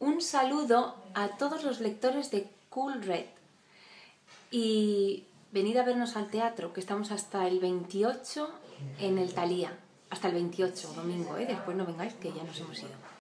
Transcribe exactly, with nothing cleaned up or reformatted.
un saludo a todos los lectores de Cool Red y venid a vernos al teatro, que estamos hasta el veintiocho en el Thalía, hasta el veintiocho, domingo, ¿eh? Después no vengáis que ya nos hemos ido.